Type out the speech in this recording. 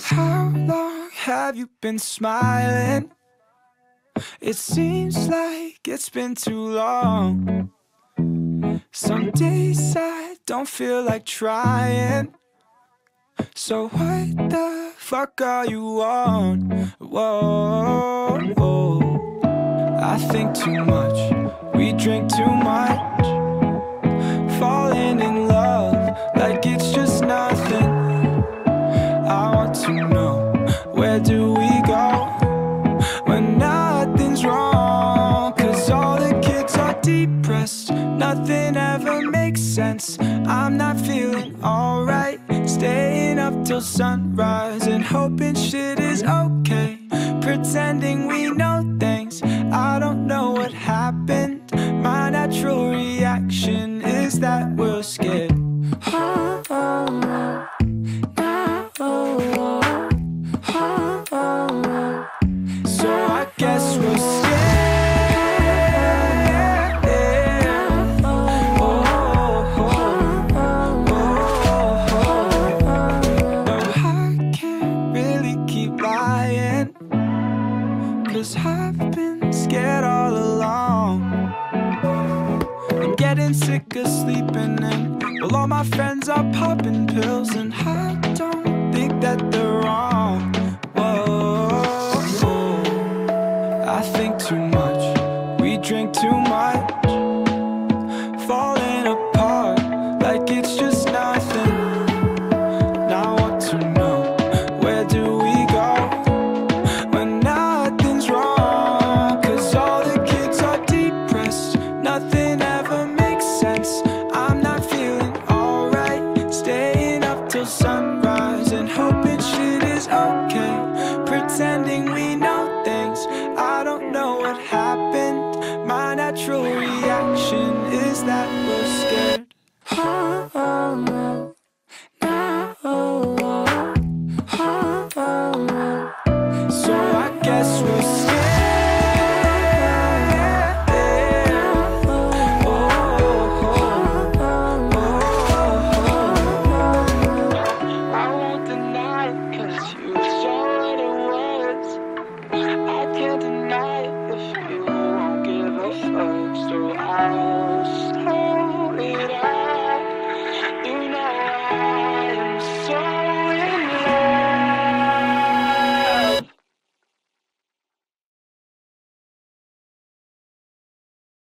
How long have you been smiling? It seems like it's been too long. Some days I don't feel like trying. So what the fuck are you on? Whoa, whoa. I think too much, we drink too much, falling in love like it's just nothing. I want to know, where do we go when nothing's wrong? 'Cause all the kids are depressed, nothing ever makes sense. I'm not feeling alright, staying up till sunrise and hoping shit is okay, pretending we know things. I don't know what happened, my natural reaction is that we're scared. Oh, oh, oh. So I guess we're scared. No, I can't really keep lying, 'cause I've been scared all along. I'm getting sick of sleeping in, well, all my friends are popping pills, and I don't think that they're wrong. Whoa, I think too much, we drink too much, falling apart like it's just nothing. Now I want to know, where do we go when nothing's wrong? 'Cause all the kids are depressed, nothing ever makes sense. I'm not feeling alright, staying up till sunrise and hoping shit is okay, pretending we know things. I don't know what happened, my natural reaction is that we're scared.